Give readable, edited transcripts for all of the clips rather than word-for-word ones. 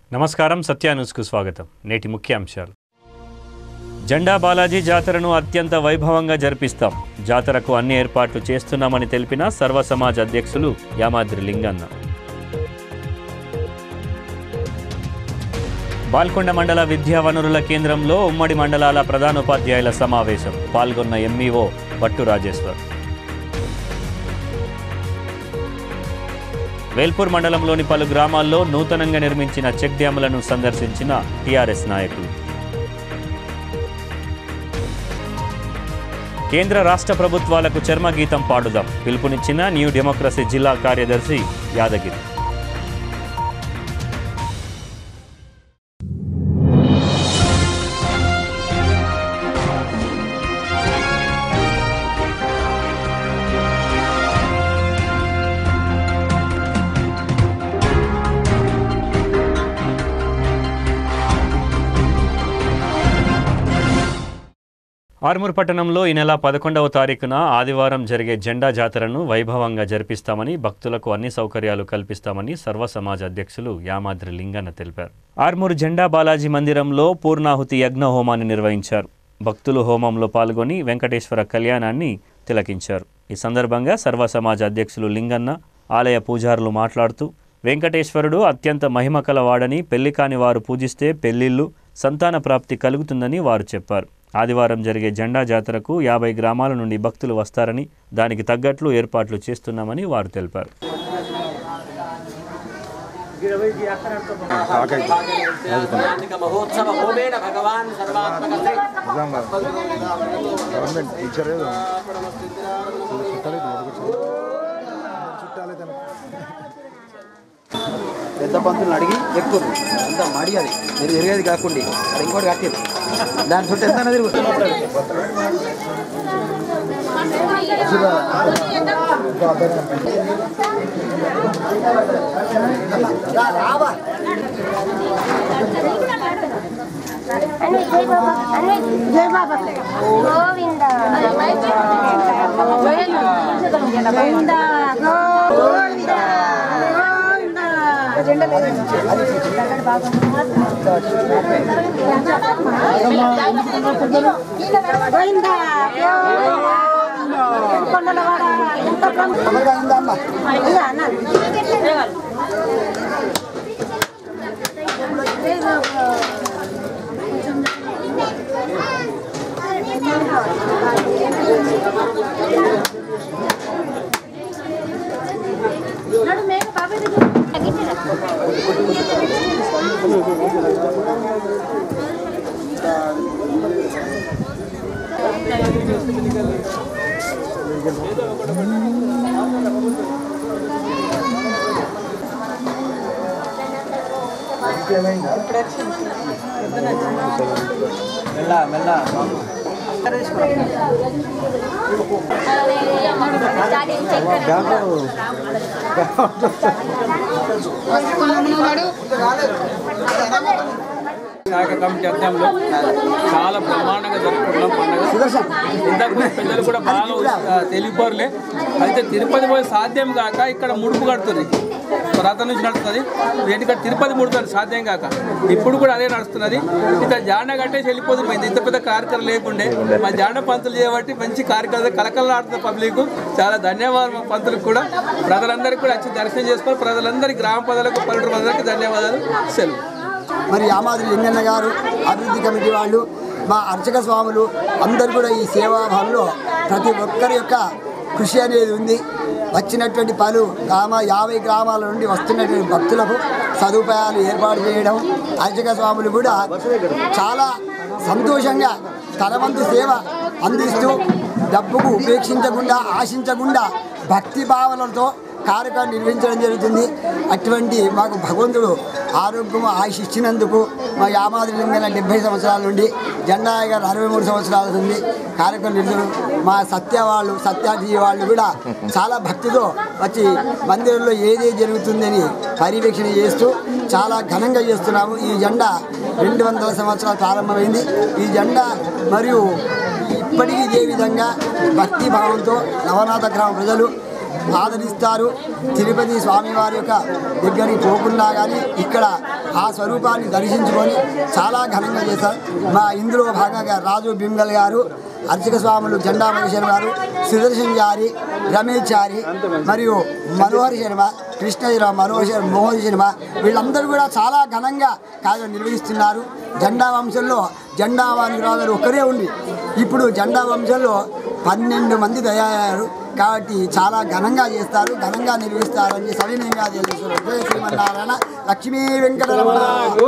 నమస్కారం సత్య న్యూస్కు స్వాగతం. నేటి ముఖ్యాంశాలు. జెండా బాలాజీ జాతరను అత్యంత వైభవంగా జరిపిస్తాం. జాతరకు అన్ని ఏర్పాట్లు చేస్తున్నామని తెలిపిన సర్వ సమాజ్ అధ్యక్షులు యామాద్రి లింగన్న. బాల్కొండ మండల విద్యా వనరుల కేంద్రంలో ఉమ్మడి మండలాల ప్రధానోపాధ్యాయుల సమావేశం. పాల్గొన్న ఎంఈఓ భట్టు రాజేశ్వర్. వేల్పూర్ మండలంలోని పలు గ్రామాల్లో నూతనంగా నిర్మించిన చెక్ డ్యాములను సందర్శించిన టీఆర్ఎస్ నాయకులు. కేంద్ర రాష్ట్ర ప్రభుత్వాలకు చర్మగీతం పాడుదాం పిలుపునిచ్చిన న్యూ డెమోక్రసీ జిల్లా కార్యదర్శి యాదగిరి. ఆర్మూర్ పట్టణంలో ఈ నెల 11వ తారీఖున ఆదివారం జరిగే జెండా జాతరను వైభవంగా జరిపిస్తామని, భక్తులకు అన్ని సౌకర్యాలు కల్పిస్తామని సర్వ సమాజ్ అధ్యక్షులు యామాద్రి లింగన్న తెలిపారు. ఆర్మూర్ జెండా బాలాజీ మందిరంలో పూర్ణాహుతి యజ్ఞ హోమాన్ని నిర్వహించారు. భక్తులు హోమంలో పాల్గొని వెంకటేశ్వర కళ్యాణాన్ని తిలకించారు. ఈ సందర్భంగా సర్వ సమాజ్ అధ్యక్షులు లింగన్న, ఆలయ పూజారులు మాట్లాడుతూ వెంకటేశ్వరుడు అత్యంత మహిమ కలవాడని, పెళ్లి కాని వారు పూజిస్తే పెళ్లిళ్లు, సంతాన ప్రాప్తి కలుగుతుందని వారు చెప్పారు. ఆదివారం జరిగే జెండా జాతరకు 50 గ్రామాల నుండి భక్తులు వస్తారని, దానికి తగ్గట్లు ఏర్పాట్లు చేస్తున్నామని వారు తెలిపారు. పెద్ద పంతులను అడిగి ఎక్కువ అంత మడి అది మీరు తిరిగేది కాకుండా అది ఇంకోటి కట్టారు దాని చుట్టూ ఎంత తిరుగుతుంది. శాఖ కమిటీ అధ్యయనంలో చాలా బ్రహ్మాండంగా జరుపుకుంటున్నాం పండుగ. ఇంతకుముందు పెద్దలు కూడా బాగా తెలియపోరులే. అయితే తిరుపతి పోయి సాధ్యం కాక ఇక్కడ ముడుపు కడుతుంది, రథం నుంచి నడుస్తుంది. ఇక్కడ తిరుపతి ముడుతుంది సాధ్యం కాక ఇప్పుడు కూడా అదే నడుస్తున్నది. ఇక్కడ జాండ కట్టేసి వెళ్ళిపోతుంది. ఇంత పెద్ద కార్యక్రమం లేకుండే మా జాండ పంతులు చేయబట్టి మంచి కార్యక్రమం కలకలలాడుతున్న పబ్లిక్. చాలా ధన్యవాదాలు మా పంతులకు కూడా. ప్రజలందరికీ కూడా వచ్చి దర్శనం చేసుకొని ప్రజలందరికీ గ్రామ ప్రజలకు పల్లెటూరు ప్రజలకు ధన్యవాదాలు. సెలవు. మరి యామాద్రి లింగన్న గారు, అభివృద్ధి కమిటీ వాళ్ళు, మా అర్చక స్వాములు అందరూ కూడా ఈ సేవాభావంలో ప్రతి ఒక్కరి యొక్క కృషి అనేది ఉంది. వచ్చినటువంటి 50 గ్రామాల నుండి వస్తున్నటువంటి భక్తులకు సదుపాయాలు ఏర్పాటు చేయడం, అర్చక స్వాములు కూడా చాలా సంతోషంగా తన వంతు సేవ అందిస్తూ డబ్బుకు ఉపేక్షించకుండా, ఆశించకుండా భక్తి భావనలతో కార్యక్రమం నిర్వహించడం జరుగుతుంది. అటువంటి మాకు భగవంతుడు ఆరోగ్యము ఆయుష్ ఇచ్చినందుకు మా యామాద్రి లింగన్న 70 సంవత్సరాల నుండి, జెండాయ గారు 63 సంవత్సరాల నుండి కార్యక్రమం నిర్వహించడం. మా సత్యార్థి వాళ్ళు కూడా చాలా భక్తితో వచ్చి మందిరంలో ఏదే జరుగుతుందని పర్యవేక్షణ చేస్తూ చాలా ఘనంగా చేస్తున్నాము. ఈ జెండా 200 సంవత్సరాలు ప్రారంభమైంది. ఈ జెండా మరియు ఇప్పటికీ ఇదే విధంగా భక్తి భావంతో నవనాథ గ్రామ ప్రజలు ఆదరిస్తారు. తిరుపతి స్వామివారి యొక్క దగ్గరికి పోకున్నా కానీ ఇక్కడ ఆ స్వరూపాన్ని దర్శించుకొని చాలా ఘనంగా చేశారు. మా ఇందులో భాగంగా రాజు బింగల్ గారు, అర్చక స్వాములు జెండా మహేశ్వర్ గారు, సుదర్శన్ చారి, రమేష్ చారి మరియు మనోహర్ శర్మ, కృష్ణ మోహన్ శర్మ వీళ్ళందరూ కూడా చాలా ఘనంగా కార్యం నిర్వహిస్తున్నారు. జెండా వంశంలో జెండా వాణిరాజు ఒకరే ఉండి ఇప్పుడు జెండా వంశంలో 12 మంది తయారయ్యారు. కాబట్టి చాలా ఘనంగా చేస్తారు, ఘనంగా నిర్వహిస్తారని సవినయంగా తెలుస్తున్నారు. జయ శ్రీమన్నారాయణ. లక్ష్మీ వెంకటరమణ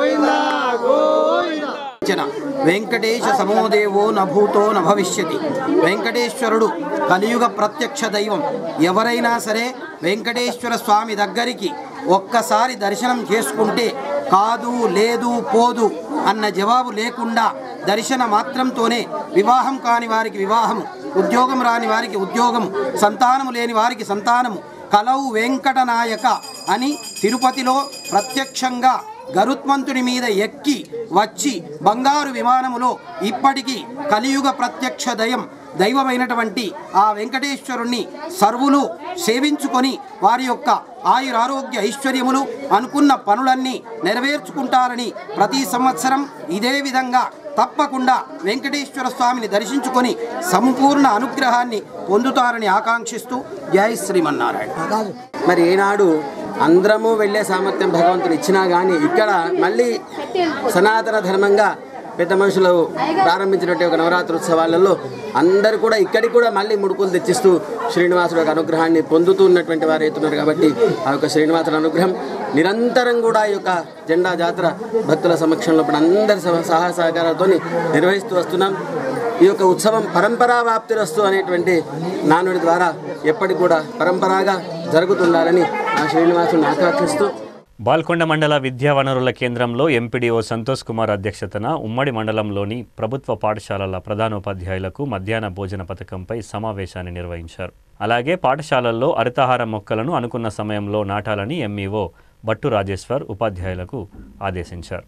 వెంకటేశ సమోదేవో నభూతో నభవిష్యతి. వెంకటేశ్వరుడు కలియుగ ప్రత్యక్ష దైవం. ఎవరైనా సరే వెంకటేశ్వర స్వామి దగ్గరికి ఒక్కసారి దర్శనం చేసుకుంటే కాదు లేదు పోదు అన్న జవాబు లేకుండా దర్శన మాత్రంతోనే వివాహం కాని వారికి వివాహము, ఉద్యోగం రాని వారికి ఉద్యోగము, సంతానము లేని వారికి సంతానము, కలవు వెంకటనాయక అని తిరుపతిలో ప్రత్యక్షంగా గరుత్మంతుని మీద ఎక్కి వచ్చి బంగారు విమానములో ఇప్పటికీ కలియుగ ప్రత్యక్ష దైవమైనటువంటి ఆ వెంకటేశ్వరుణ్ణి సర్వులు సేవించుకొని వారి యొక్క ఆయురారోగ్య ఐశ్వర్యములు అనుకున్న పనులన్నీ నెరవేర్చుకుంటారని ప్రతి సంవత్సరం ఇదే విధంగా తప్పకుండా వెంకటేశ్వర స్వామిని దర్శించుకొని సంపూర్ణ అనుగ్రహాన్ని పొందుతారని ఆకాంక్షిస్తూ జై శ్రీమన్నారాయణ. మరి ఈనాడు అందరము వెళ్ళే సామర్థ్యం భగవంతుడు ఇచ్చినా కానీ ఇక్కడ మళ్ళీ సనాతన ధర్మంగా పెద్ద మనుషులు ప్రారంభించినట్టు ఒక నవరాత్రి ఉత్సవాలలో అందరూ కూడా ఇక్కడికి కూడా మళ్ళీ ముడుపులు తెచ్చిస్తూ శ్రీనివాసుడు యొక్క అనుగ్రహాన్ని పొందుతూ ఉన్నటువంటి వారు అవుతున్నారు. కాబట్టి ఆ యొక్క శ్రీనివాసుడు అనుగ్రహం నిరంతరం కూడా ఈ యొక్క జెండా జాతర భక్తుల సమక్షంలో అందరి సహాయ సహకారాలతో నిర్వహిస్తూ వస్తున్నాం. ఈ యొక్క ఉత్సవం పరంపరావాప్తిరస్తు అనేటువంటి నానుడి ద్వారా ఎప్పటికి కూడా పరంపరాగా జరుగుతుండాలని ఆ శ్రీనివాసుని ఆకాంక్షిస్తూ బాల్కొండ మండల విద్యా వనరుల కేంద్రంలో ఎంపీడీఓ సంతోష్ కుమార్ అధ్యక్షతన ఉమ్మడి మండలంలోని ప్రభుత్వ పాఠశాలల ప్రధానోపాధ్యాయులకు మధ్యాహ్న భోజన పథకంపై సమావేశాన్ని నిర్వహించారు. అలాగే పాఠశాలల్లో హరితహార మొక్కలను అనుకున్న సమయంలో నాటాలని ఎంఈఓ బట్టు రాజేశ్వర్ ఉపాధ్యాయులకు ఆదేశించారు.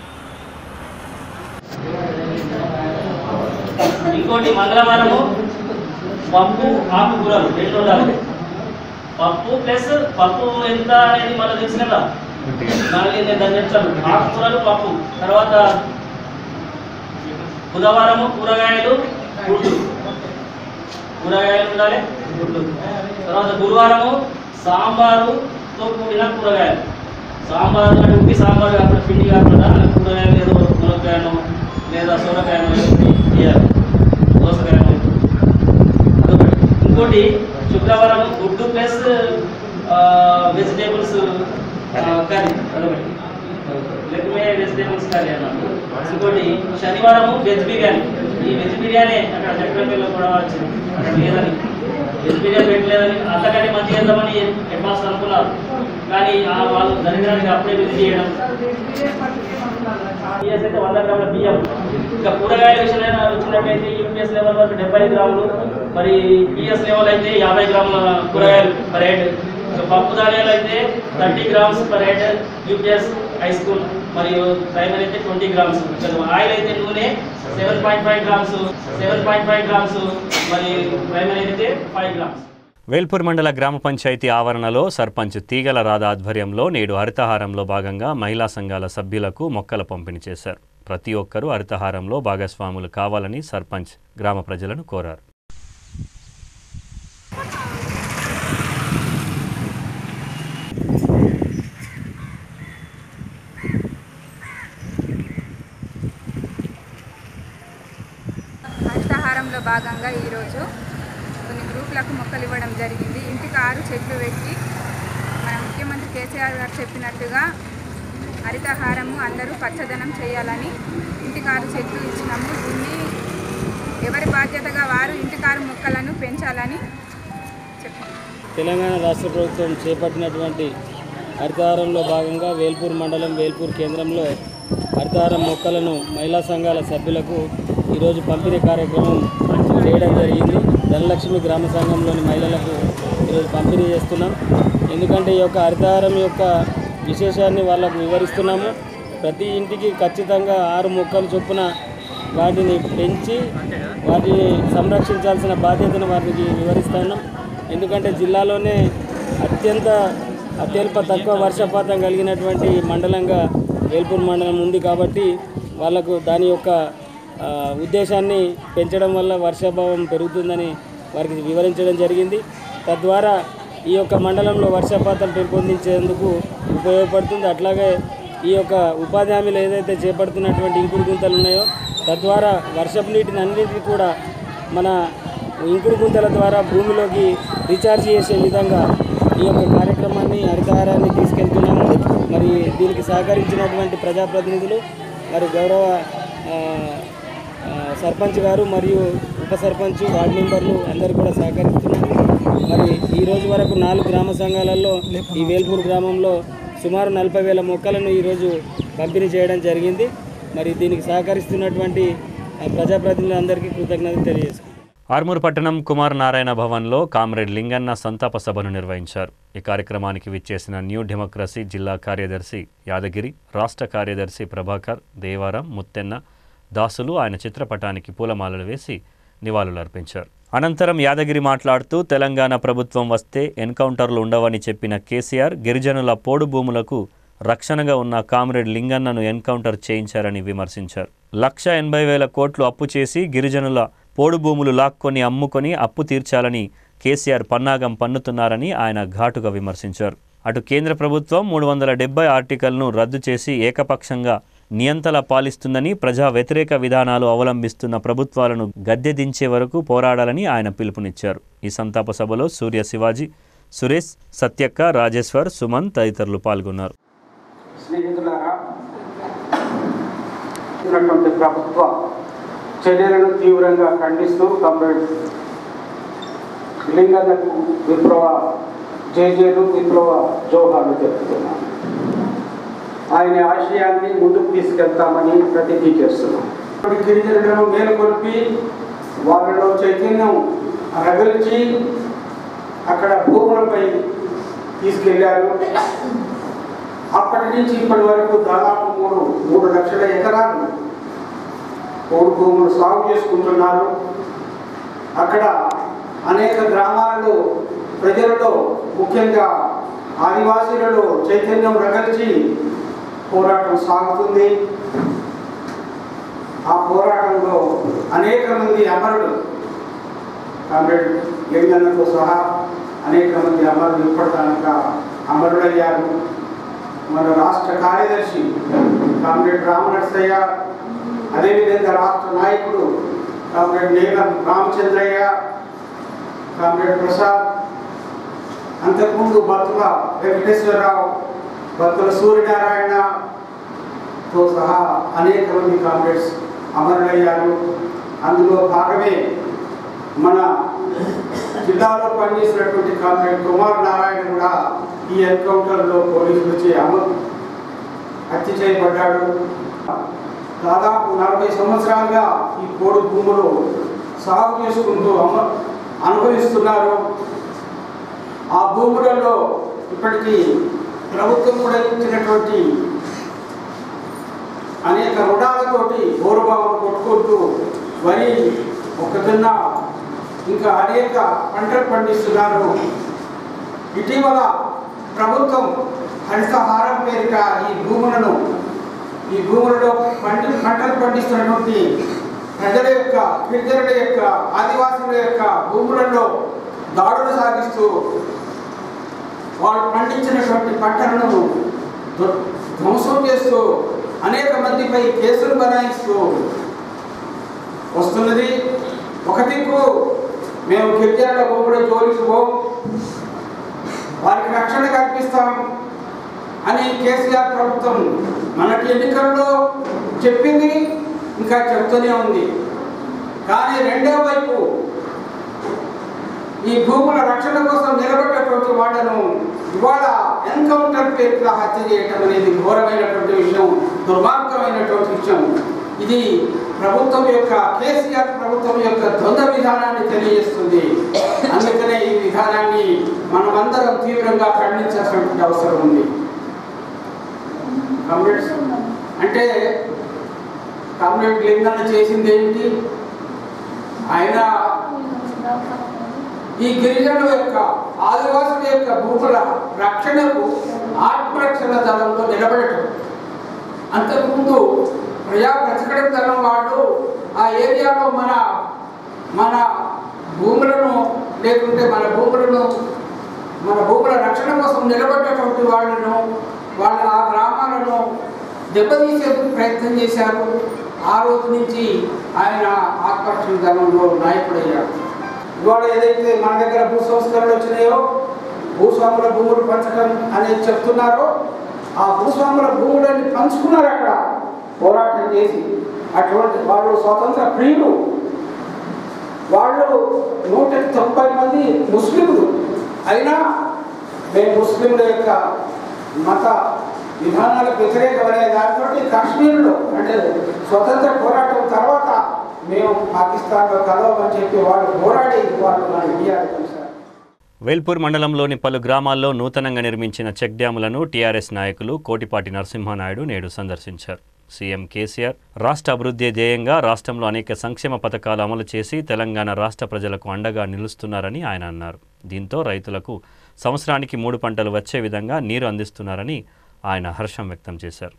ఇంకోటి మంగళవారము పప్పు ఆకుకూరలు రెండు ఉండాలి. పప్పు ప్లస్ పప్పు ఎంత అనేది మనకు తెలుసు కదా, నేను దాన్ని చెప్తాను. ఆకుకూరలు పప్పు. తర్వాత బుధవారము కూరగాయలు గుడ్డు, కూరగాయలు ఉండాలి గుడ్డు. తర్వాత గురువారము సాంబారుతో కూడిన కూరగాయలు. సాంబారు అంటే ఉట్టి సాంబారు కాకుండా పిండి కాకుండా కూరగాయలు ఏదో మునక్కాయను లేదా సొరకాయను వేయాలి, దోసకాయను. అదొకటి. ఇంకోటి శుక్రవారం గుడ్డు ప్లస్ వెజిటేబుల్స్ కర్రీ, అదొకటి. లేకపోతే వెజిటేబుల్స్ కర్రీ అన్నమాట. ఇంకోటి శనివారము వెజ్ బిర్యానీ. ఈ వెజ్ బిర్యానీ అక్కడ చక్రపల్లిలో కూడా వచ్చింది, అక్కడ లేదని వెజ్ బిర్యానీ పెట్టలేదని అంతకంటే మంచిగా చేద్దామని హెడ్ మాస్టర్ అనుకున్నారు. కానీ వాళ్ళు దరిద్రానికి అప్పుడే విజిట్ చేయడం. పిఎస్ అయితే 100 గ్రాముల బియ్యం. ఇంకా కూరగాయల విషయంలో వచ్చినట్టయితే యూపీఎస్ లెవెల్ వరకు 75 గ్రాములు, మరి పిఎస్ లెవెల్ అయితే 50 గ్రాముల కూరగాయలు పర్ హెడ్. పప్పు ధాన్యాలు అయితే 30 grams per head UPS high school, మరియు ప్రైమరీ అయితే 20 గ్రామ్స్. ఆయిల్ అయితే నూనె 7.5 గ్రామ్స్, మరి ప్రైమరీ అయితే 5 గ్రామ్స్. వేల్పూర్ మండల గ్రామ పంచాయతీ ఆవరణలో సర్పంచ్ తీగల రాధ ఆధ్వర్యంలో నేడు హరితహారంలో భాగంగా మహిళా సంఘాల సభ్యులకు మొక్కల పంపిణీ చేశారు. ప్రతి ఒక్కరూ హరితహారంలో భాగస్వాములు కావాలని సర్పంచ్ గ్రామ ప్రజలను కోరారు. హరితహారంలో భాగంగా ఈరోజు కొన్ని గ్రూపులకు మొక్కలు ఇవ్వడం జరిగింది. ఇంటికి 6 చెట్లు పెట్టి మన ముఖ్యమంత్రి కేసీఆర్ గారు చెప్పినట్టుగా హరితహారము అందరూ పచ్చదనం చేయాలని ఇంటికి 6 చెట్లు ఇచ్చినాము. దీన్ని ఎవరి బాధ్యతగా వారు ఇంటికి 6 మొక్కలను పెంచాలని చెప్పారు. తెలంగాణ రాష్ట్ర ప్రభుత్వం చేపట్టినటువంటి హరితహారంలో భాగంగా వేల్పూర్ మండలం వేల్పూర్ కేంద్రంలో హరితహారం మొక్కలను మహిళా సంఘాల సభ్యులకు ఈరోజు పంపిణీ కార్యక్రమం చేయడం జరిగింది. ధనలక్ష్మి గ్రామ సంఘంలోని మహిళలకు ఈరోజు పంపిణీ చేస్తున్నాం. ఎందుకంటే ఈ యొక్క హరితహారం యొక్క విశేషాన్ని వాళ్ళకు వివరిస్తున్నాము. ప్రతి ఇంటికి ఖచ్చితంగా 6 మొక్కలు చొప్పున వాటిని పెంచి వాటిని సంరక్షించాల్సిన బాధ్యతను వారికి వివరిస్తున్నాం. ఎందుకంటే జిల్లాలోనే అత్యల్ప తక్కువ వర్షపాతం కలిగినటువంటి మండలంగా వేల్పూర్ మండలం ఉంది కాబట్టి వాళ్ళకు దాని యొక్క ఉద్దేశాన్ని పెంచడం వల్ల వర్షాభావం పెరుగుతుందని వారికి వివరించడం జరిగింది. తద్వారా ఈ యొక్క మండలంలో వర్షపాతం పెంపొందించేందుకు ఉపయోగపడుతుంది. అట్లాగే ఈ యొక్క ఉపాధి హామీలు ఏదైతే చేపడుతున్నటువంటి ఇంకుడు గుంతలు ఉన్నాయో తద్వారా వర్షపు నీటిని అన్నింటినీ కూడా మన ఇంకుడు గుంతల ద్వారా భూమిలోకి రీఛార్జ్ చేసే విధంగా ఈ యొక్క కార్యక్రమాన్ని హరితహారాన్ని తీసుకెళ్తున్నాము. మరి దీనికి సహకరించినటువంటి ప్రజాప్రతినిధులు మరి గౌరవ సర్పంచ్ గారు మరియు ఉప సర్పంచ్ వార్డు మెంబర్లు అందరూ కూడా సహకరిస్తున్నారు. మరి ఈ రోజు వరకు 4 గ్రామ సంఘాలలో ఈ వేల్పూర్ గ్రామంలో సుమారు 40,000 మొక్కలను ఈరోజు పంపిణీ చేయడం జరిగింది. మరి దీనికి సహకరిస్తున్నటువంటి ప్రజాప్రతినిధులందరికీ కృతజ్ఞతలు తెలియజేస్తున్నాను. ఆర్మూర్ పట్టణం కుమార్ నారాయణ భవన్లో కామ్రేడ్ లింగన్న సంతాప సభను నిర్వహించారు. ఈ కార్యక్రమానికి విచ్చేసిన న్యూ డెమోక్రసీ జిల్లా కార్యదర్శి యాదగిరి, రాష్ట్ర కార్యదర్శి ప్రభాకర్, దేవారం, ముత్తెన్న, దాసులు ఆయన చిత్రపటానికి పూలమాలలు వేసి నివాళులర్పించారు. అనంతరం యాదగిరి మాట్లాడుతూ తెలంగాణ ప్రభుత్వం వస్తే ఎన్కౌంటర్లు ఉండవని చెప్పిన కేసీఆర్ గిరిజనుల పోడు భూములకు రక్షణగా ఉన్న కామ్రేడ్ లింగన్నను ఎన్కౌంటర్ చేయించారని విమర్శించారు. 180,000 కోట్లు అప్పు చేసి గిరిజనుల పోడు భూములు లాక్కొని అమ్ముకొని అప్పు తీర్చాలని కేసీఆర్ పన్నాగం పన్నుతున్నారని ఆయన ఘాటుగా విమర్శించారు. అటు కేంద్ర ప్రభుత్వం 370 ఆర్టికల్ను రద్దు చేసి ఏకపక్షంగా నియంతలా పాలిస్తుందని, ప్రజా వ్యతిరేక విధానాలు అవలంబిస్తున్న ప్రభుత్వాలను గద్దె దించే వరకు పోరాడాలని ఆయన పిలుపునిచ్చారు. ఈ సంతాప సభలో సూర్య, శివాజీ, సురేష్, సత్యక్క, రాజేశ్వర్, సుమన్ తదితరులు పాల్గొన్నారు. స్నేహితులారా, ప్రభుత్వ చర్యలను తీవ్రంగా ఖండిస్తూ కామ్రేడ్ లింగన్నకు విప్లవ జేజేలు, విప్లవ జోహార్లు చెప్తున్నాను. ఆయన ఆశయాన్ని ముందుకు తీసుకెళ్తామని ప్రతిజ్ఞ చేస్తున్నాం. గిరిజనులను మేలుకొల్పి వాళ్ళలో చైతన్యం రగిల్చి అక్కడ భూములపై తీసుకెళ్లారు. అప్పటి నుంచి ఇప్పటి వరకు దాదాపు 3 లక్షల ఎకరాలు పోడు భూములు సాగు చేసుకుంటున్నారు. అక్కడ అనేక గ్రామాలలో ప్రజలలో, ముఖ్యంగా ఆదివాసీలలో చైతన్యం రగిల్చి పోరాటం సాగుతుంది. ఆ పోరాటంలో అనేక మంది అమరులు, కామ్రేడ్ లింగన్నతో సహా అనేక మంది అమరులు ఇప్పటిదాకా అమరులయ్యారు. మన రాష్ట్ర కార్యదర్శి కామ్రేడ్ రామనరసయ్య, అదేవిధంగా రాష్ట్ర నాయకుడు కామ్రేడ్ నీలం రామచంద్రయ్య, కామ్రేడ్ ప్రసాద్, అంతకుముందు బత్తుల వెంకటేశ్వరరావు, బత్తుల సూర్యనారాయణతో సహా అనేక మంది కామ్రేడ్స్ అమరులయ్యారు. అందులో భాగమే మన జిల్లాలో పనిచేసినటువంటి కామ్రేడ్ కుమార్ నారాయణ కూడా ఈ ఎన్కౌంటర్లో పోలీసులు హత్య చేయబడ్డాడు. దాదాపు 40 సంవత్సరాలుగా ఈ పోడు భూములు సాగు చేసుకుంటూ అనుభవిస్తున్నారు. ఆ భూములలో ఇప్పటికీ ప్రభుత్వం కూడా ఇచ్చినటువంటి అనేక రుణాలతోటి గౌరవాలను కొట్టుకుంటూ వరి, మొక్కజొన్న ఇంకా అనేక పంటలు పండిస్తున్నారు. ఇటీవల ప్రభుత్వం హరితహారం పేరిట ఈ భూములలో పంటలు పండిస్తున్నటువంటి ప్రజల యొక్క, గిరిజనుల యొక్క, ఆదివాసుల యొక్క భూములలో దాడులు సాగిస్తూ వాళ్ళు పండించినటువంటి పంటలను ధ్వంసం చేస్తూ అనేక మందిపై కేసులు బనాయిస్తూ వస్తున్నది. ఒక దిక్కు మేము గిరిజనుల భూముల జోలికి పోం, వారికి రక్షణ కల్పిస్తాం అని కేసీఆర్ ప్రభుత్వం మనకి ఎన్నికల్లో చెప్పింది, ఇంకా చెప్తూనే ఉంది. కానీ రెండో వైపు ఈ భూముల రక్షణ కోసం నిలబడ్డటువంటి వాళ్ళను ఇవాళ ఎన్కౌంటర్ పేరుగా హత్య చేయటం అనేది ఘోరమైనటువంటి విషయం, దుర్మార్గమైనటువంటి విషయం. ఇది ప్రభుత్వం యొక్క, కేసీఆర్ ప్రభుత్వం యొక్క ద్వంద్వ విధానాన్ని తెలియజేస్తుంది. అందుకనే ఈ విధానాన్ని మనమందరం తీవ్రంగా ఖండించాల్సినటువంటి అవసరం ఉంది. కామ్రేడ్స్ అంటే కామ్రేడ్ లింగన్న చేసింది ఏమిటి? ఆయన ఈ గిరిజనుల యొక్క, ఆదివాసుల యొక్క భూముల రక్షణకు ఆత్మరక్షణ దళంలో నిలబడటం. అంతకుముందు ప్రజా ప్రతిఘటన తరం వాళ్ళు ఆ ఏరియాలో మన భూములను లేకుంటే మన భూముల రక్షణ కోసం నిలబడ్డటువంటి వాళ్ళ ఆ గ్రామాలను దెబ్బతీసేందుకు ప్రయత్నం చేశారు. ఆ రోజు నుంచి ఆయన ఆత్మరక్షణ దళంలో నాయకుడయ్యాడు. ఇవాళ ఏదైతే మన దగ్గర భూ సంస్కరణలు వచ్చినాయో, భూస్వాముల భూములు పంచడం అనేది చెప్తున్నారో, ఆ భూస్వాముల భూములని పంచుకున్నారు అక్కడ పోరాటం చేసి. అటువంటి వాళ్ళు స్వతంత్ర ప్రియులు. వాళ్ళు 190 మంది ముస్లింలు. అయినా మేము ముస్లింల యొక్క మత విధానాలకు వ్యతిరేకమనే దాంతో కాశ్మీర్లో అంటే స్వతంత్ర పోరాటం తర్వాత మేము పాకిస్తాన్లో కలవమని చెప్పి వాళ్ళు పోరాడి వాళ్ళు మన ఇండియాలో కలిశారు. వేల్పూర్ మండలంలోని పలు గ్రామాల్లో నూతనంగా నిర్మించిన చెక్ డ్యాములను టీఆర్ఎస్ నాయకులు కోటిపాటి నరసింహానాయుడు నేడు సందర్శించారు. సీఎం కేసీఆర్ రాష్ట్ర అభివృద్ధి ధ్యేయంగా రాష్ట్రంలో అనేక సంక్షేమ పథకాలు అమలు చేసి తెలంగాణ రాష్ట్ర ప్రజలకు అండగా నిలుస్తున్నారని ఆయన అన్నారు. దీంతో రైతులకు సంవత్సరానికి 3 పంటలు వచ్చే విధంగా నీరు అందిస్తున్నారని ఆయన హర్షం వ్యక్తం చేశారు.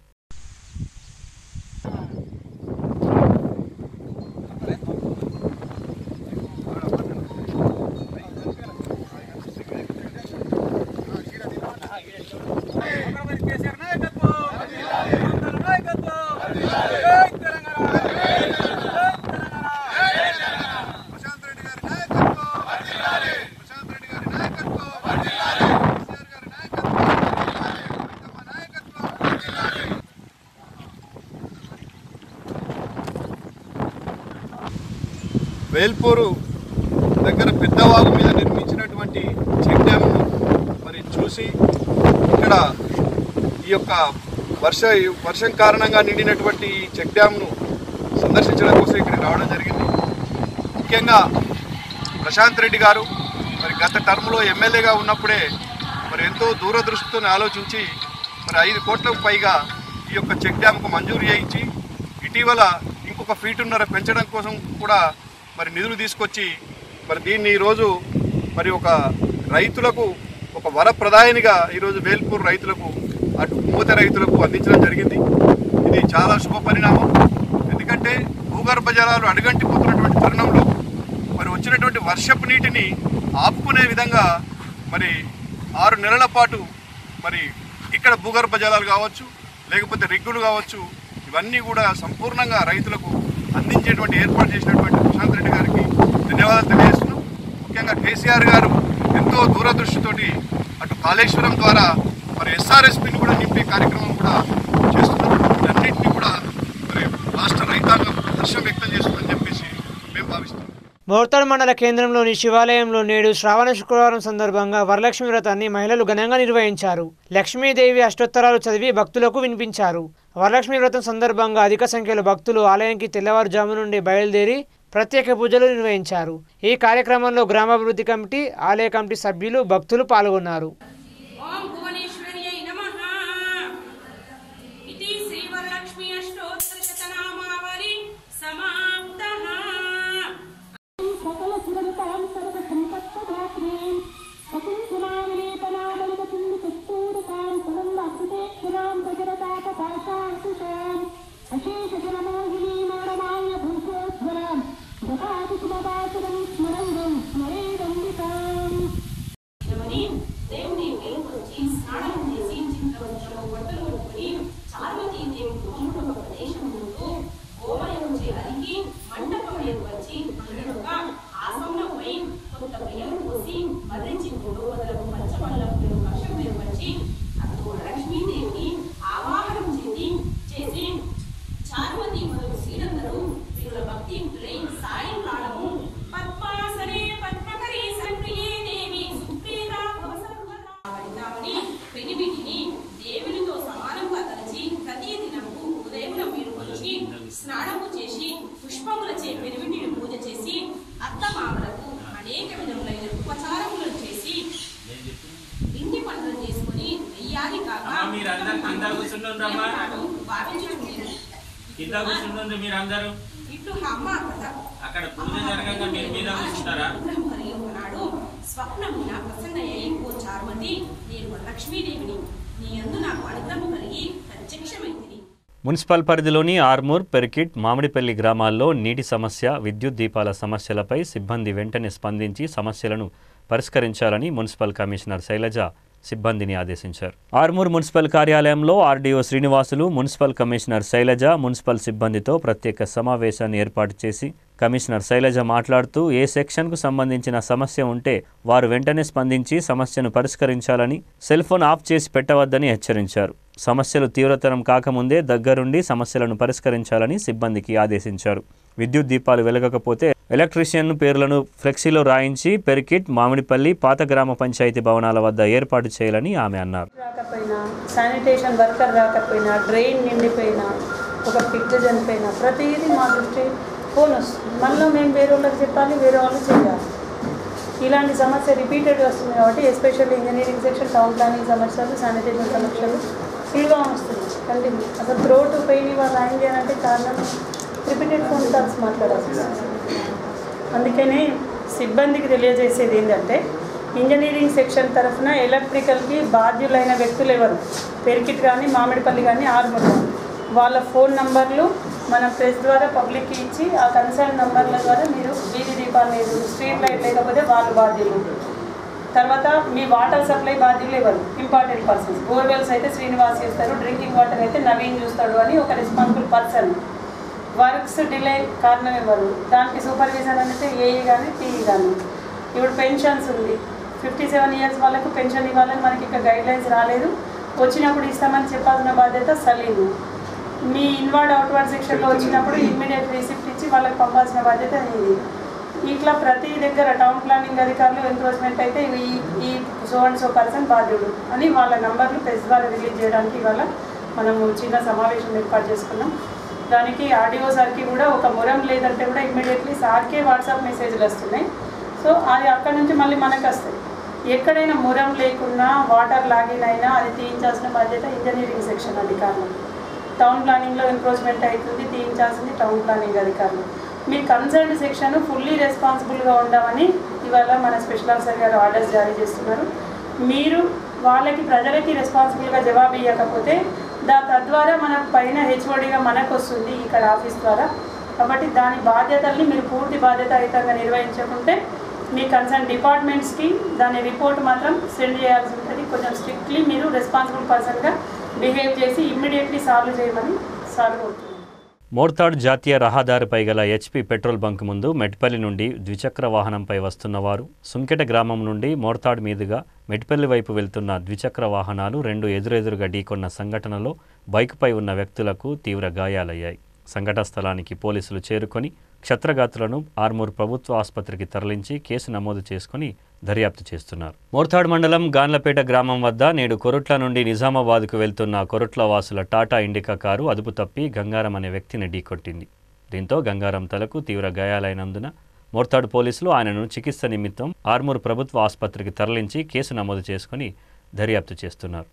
వేల్పూరు దగ్గర పెద్దవాగు మీద నిర్మించినటువంటి చెక్ డ్యామ్ను మరి చూసి ఇక్కడ ఈ యొక్క వర్షం కారణంగా నిండినటువంటి ఈ చెక్ డ్యామ్ను సందర్శించడం కోసం ఇక్కడికి రావడం జరిగింది. ముఖ్యంగా ప్రశాంత్ రెడ్డి గారు మరి గత టర్మ్లో ఎమ్మెల్యేగా ఉన్నప్పుడే మరి ఎంతో దూరదృష్టితో ఆలోచించి మరి 5 కోట్లకు పైగా ఈ యొక్క చెక్ డ్యామ్కు మంజూరు చేయించి ఇటీవల ఇంకొక ఫీటున్నర పెంచడం కోసం కూడా మరి నిధులు తీసుకొచ్చి మరి దీన్ని ఈరోజు మరి ఒక రైతులకు ఒక వరప్రదాయనిగా ఈరోజు వేల్పూర్ రైతులకు అటు మూత రైతులకు అందించడం జరిగింది. ఇది చాలా శుభ పరిణామం. ఎందుకంటే భూగర్భ జలాలు అడుగంటిపోతున్నటువంటి తరుణంలో మరి వచ్చినటువంటి వర్షపు నీటిని ఆపుకునే విధంగా మరి 6 నెలల పాటు మరి ఇక్కడ భూగర్భ జలాలు కావచ్చు, లేకపోతే రిగ్గులు కావచ్చు, ఇవన్నీ కూడా సంపూర్ణంగా రైతులకు అందించేటువంటి ఏర్పాటు చేసినటువంటి ప్రశాంత్ రెడ్డి గారికి ధన్యవాదాలు తెలియజేస్తున్నాం. ముఖ్యంగా కేసీఆర్ గారు ఎంతో దూరదృష్టితోటి అటు కాళేశ్వరం ద్వారా మరి ఎస్ఆర్ఎస్పీని కూడా నింపే కార్యక్రమం కూడా చేస్తున్నారు. అన్నింటినీ కూడా మరి రాష్ట్ర రైతాంగం హర్షం వ్యక్తం చేస్తుందని చెప్పేసి మేము భావిస్తున్నాం. మోర్తాడ్ మండల కేంద్రంలోని శివాలయంలో నేడు శ్రావణ శుక్రవారం సందర్భంగా వరలక్ష్మి వ్రతాన్ని మహిళలు ఘనంగా నిర్వహించారు. లక్ష్మీదేవి అష్టోత్తరాలు చదివి భక్తులకు వినిపించారు. వరలక్ష్మి వ్రతం సందర్భంగా అధిక సంఖ్యలో భక్తులు ఆలయానికి తెల్లవారుజాము నుండి బయలుదేరి ప్రత్యేక పూజలు నిర్వహించారు. ఈ కార్యక్రమంలో గ్రామాభివృద్ధి కమిటీ, ఆలయ కమిటీ సభ్యులు, భక్తులు పాల్గొన్నారు. స్నానము చేసి పుష్పములచే పెరువిటిని పూజ చేసి అత్తమామలకు అనేక విధములైన ఉపచారములను చేసి ఇంటి పనులు చేసుకుని వెయ్యాలి కాక ఇటు అమ్మ కదా అక్కడ పూజ జరగగా మీరు మీద కూర్చుంటారా? మరియు నాడు స్వప్నమున ప్రసన్నయ్యి ఓ చార్మతి, నేను లక్ష్మీదేవిని, నీ యందు నాకు అనుగ్రహము కలిగి ప్రత్యక్షమైంది. మున్సిపల్ పరిధిలోని ఆర్మూర్, పెరికిట్, మామిడిపల్లి గ్రామాల్లో నీటి సమస్య, విద్యుత్ దీపాల సమస్యలపై సిబ్బంది వెంటనే స్పందించి సమస్యలను పరిష్కరించాలని మున్సిపల్ కమిషనర్ శైలజ సిబ్బందిని ఆదేశించారు. ఆర్మూర్ మున్సిపల్ కార్యాలయంలో RDO Srinivasulu, municipal commissioner Shailaja, municipal సిబ్బందితో ప్రత్యేక సమావేశాన్ని ఏర్పాటు చేసి కమిషనర్ శైలజ మాట్లాడుతూ ఏ సెక్షన్కు సంబంధించిన సమస్య ఉంటే వారు వెంటనే స్పందించి సమస్యను పరిష్కరించాలని, సెల్ ఫోన్ ఆఫ్ చేసి పెట్టవద్దని హెచ్చరించారు. సమస్యలు తీవ్రతరం కాకముందే దగ్గరుండి సమస్యలను పరిష్కరించాలని సిబ్బందికి ఆదేశించారు. విద్యుత్ దీపాలు వెలగకపోతే ఎలక్ట్రీషియన్ పేర్లను ఫ్లెక్సీలో రాయించి పెరికిట్, మామిడిపల్లి, పాత గ్రామ పంచాయతీ భవనాల వద్ద ఏర్పాటు చేయాలని ఆమె అన్నారు. రాకపోయినా, శానిటేషన్ వర్కర్ రాకపోయినా, డ్రైన్ నిండిపోయినా, ఒక పిగ్ చనిపోయినా ప్రతిదీ మా దృష్టి ఫోన్ వస్తుంది. మళ్ళీ మేము వేరే వాళ్ళకి చెప్పాలి, వేరే వాళ్ళు చేయాలి. ఇలాంటి సమస్య రిపీటెడ్గా వస్తుంది కాబట్టి especially engineering section, town planning సమస్యలు, శానిటేషన్ సమస్యలు ఫుల్గా వస్తుంది. కంటిన్యూ అసలు త్రోట్ పెయిన్ ఇవాళ అయింది అని అంటే కారణం రిపీటెడ్ ఫోన్ కాల్స్ మాట్లాడాల్సి వస్తుంది. అందుకనే సిబ్బందికి తెలియజేసేది ఏంటంటే ఇంజనీరింగ్ సెక్షన్ తరఫున ఎలక్ట్రికల్కి బాధ్యులైన వ్యక్తులు ఎవరు, పెరికిట్ కానీ, మామిడిపల్లి కానీ, ఆర్మూర్ కానీ, వాళ్ళ ఫోన్ నంబర్లు మన ప్రెస్ ద్వారా పబ్లిక్కి ఇచ్చి ఆ కన్సర్న్ నంబర్ల ద్వారా మీరు వీధి దీపాలు లేదు, స్ట్రీట్ లైట్ లేకపోతే వాళ్ళు బాధ్యులు. తర్వాత మీ వాటర్ సప్లై బాధ్యులు ఎవరు, ఇంపార్టెంట్ పర్సన్స్. బోర్వెల్స్ అయితే శ్రీనివాస్ చేస్తారు, డ్రింకింగ్ వాటర్ అయితే నవీన్ చూస్తాడు అని ఒక రెస్పాన్సిబుల్ పర్సన్. వర్క్స్ డిలే కారణం ఎవరు, దానికి సూపర్విజన్ అనేది ఏఈ కానీ, టీఈ కానీ. ఇప్పుడు పెన్షన్స్ ఉంది, 57 ఇయర్స్ వాళ్ళకు పెన్షన్ ఇవ్వాలని మనకి ఇక్కడ గైడ్లైన్స్ రాలేదు. వచ్చినప్పుడు ఇస్తామని చెప్పాల్సిన బాధ్యత సలీము. మీ ఇన్వార్డ్ అవుట్వార్డ్ సెక్షన్లో వచ్చినప్పుడు ఇమ్మీడియట్ రిసిప్ట్ ఇచ్చి వాళ్ళకి పంపాల్సిన బాధ్యత ఇది. ఇట్లా ప్రతి దగ్గర టౌన్ ప్లానింగ్ అధికారులు, ఎంక్రోచ్మెంట్ అయితే ఈ సో అండ్ సో పర్సన్ బాధ్యుడు అని వాళ్ళ నంబర్లు ప్రెస్ ద్వారా రిలీజ్ చేయడానికి ఇవాళ మనము చిన్న సమావేశం ఏర్పాటు చేసుకున్నాం. దానికి ఆర్డీఓ సార్కి కూడా ఒక మొరం లేదంటే కూడా ఇమ్మీడియట్లీ సార్కే వాట్సాప్ మెసేజ్లు వస్తున్నాయి. సో అది అక్కడ నుంచి మళ్ళీ మనకు వస్తాయి. ఎక్కడైనా మొరం లేకున్నా వాటర్ లాగిన్ అయినా అది తీయించాల్సిన బాధ్యత ఇంజనీరింగ్ సెక్షన్ అధికారులు. టౌన్ ప్లానింగ్లో ఎంక్రోచ్మెంట్ అవుతుంది, తీయించాల్సింది టౌన్ ప్లానింగ్ అధికారులు. మీ కన్సర్న్ సెక్షన్ ఫుల్లీ రెస్పాన్సిబుల్గా ఉండమని ఇవాళ మన స్పెషల్ ఆఫీసర్ గారు ఆర్డర్స్ జారీ చేస్తున్నారు. మీరు వాళ్ళకి ప్రజలకి రెస్పాన్సిబుల్గా జవాబు ఇవ్వకపోతే తద్వారా మన పైన హెచ్ఓడిగా మనకు వస్తుంది ఇక్కడ ఆఫీస్ ద్వారా. కాబట్టి దాని బాధ్యతల్ని మీరు పూర్తి బాధ్యతాయుతంగా నిర్వహించకుంటే మీ కన్సర్న్ డిపార్ట్మెంట్స్కి దాని రిపోర్ట్ మాత్రం సెండ్ చేయాల్సి ఉంటుంది. కొంచెం స్ట్రిక్ట్లీ మీరు రెస్పాన్సిబుల్ పర్సన్గా బిహేవ్ చేసి ఇమ్మీడియట్లీ సాల్వ్ చేయమని సాల్వ్ అవుతుంది. మోర్తాడ్ జాతీయ రహదారిపై గల హెచ్పీ పెట్రోల్ బంక్ ముందు మెట్పల్లి నుండి ద్విచక్ర వాహనంపై వస్తున్నవారు సుంకెట గ్రామం నుండి మోర్తాడ్ మీదుగా మెట్పల్లి వైపు వెళ్తున్న ద్విచక్ర వాహనాలు రెండు ఎదురెదురుగా ఢీకొన్న సంఘటనలో బైకుపై ఉన్న వ్యక్తులకు తీవ్ర గాయాలయ్యాయి. సంఘటన స్థలానికి పోలీసులు చేరుకొని క్షత్రఘాతులను ఆర్మూర్ ప్రభుత్వ ఆసుపత్రికి తరలించి కేసు నమోదు చేసుకుని దర్యాప్తు చేస్తున్నారు. మోర్తాడ్ మండలం గాన్లపేట గ్రామం వద్ద నేడు కొరుట్ల నుండి నిజామాబాద్కు వెళ్తున్న కొరుట్ల వాసుల టాటా ఇండికా కారు అదుపు తప్పి గంగారం అనే వ్యక్తిని ఢీకొట్టింది. దీంతో గంగారం తలకు తీవ్ర గాయాలైనందున మోర్తాడ్ పోలీసులు ఆయనను చికిత్స నిమిత్తం ఆర్మూర్ ప్రభుత్వ ఆసుపత్రికి తరలించి కేసు నమోదు చేసుకుని దర్యాప్తు చేస్తున్నారు.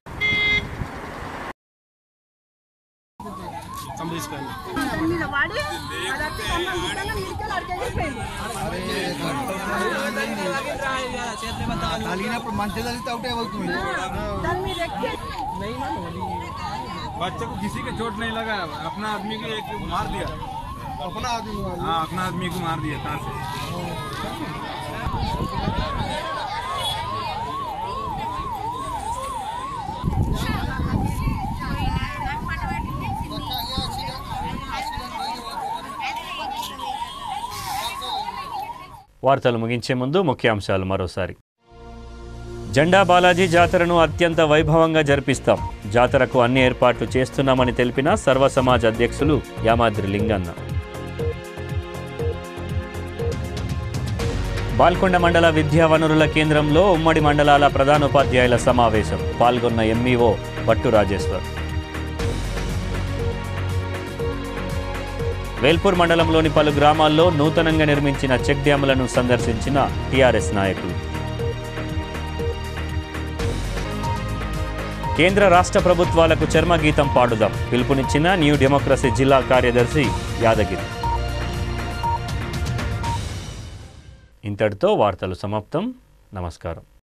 बच्चे को किसी के चोट नहीं लगा, अपना आदमी को एक मार दिया, अपना आदमी को मार दिया कहाँ से। వార్తలు ముగించే ముందు ముఖ్యాంశాలు మరోసారి. జెండా బాలాజీ జాతరను అత్యంత వైభవంగా జరిపిస్తాం, జాతరకు అన్ని ఏర్పాట్లు చేస్తున్నామని తెలిపిన సర్వ సమాజ్ అధ్యక్షులు యామాద్రి లింగన్న. బాల్కొండ మండల విద్యా వనరుల కేంద్రంలో ఉమ్మడి మండలాల ప్రధానోపాధ్యాయుల సమావేశం, పాల్గొన్న ఎంఈఓ పట్టు రాజేశ్వర్. వేల్పూర్ మండలంలోని పలు గ్రామాల్లో నూతనంగా నిర్మించిన చెక్ డ్యాములను సందర్శించిన టీఆర్ఎస్ నాయకులు. కేంద్ర రాష్ట్ర ప్రభుత్వాలకు చర్మగీతం పాడుదాం, పిలుపునిచ్చిన న్యూ డెమోక్రసీ జిల్లా కార్యదర్శి యాదగిరి. ఇంతటితో వార్తలు సమాప్తం. నమస్కారం.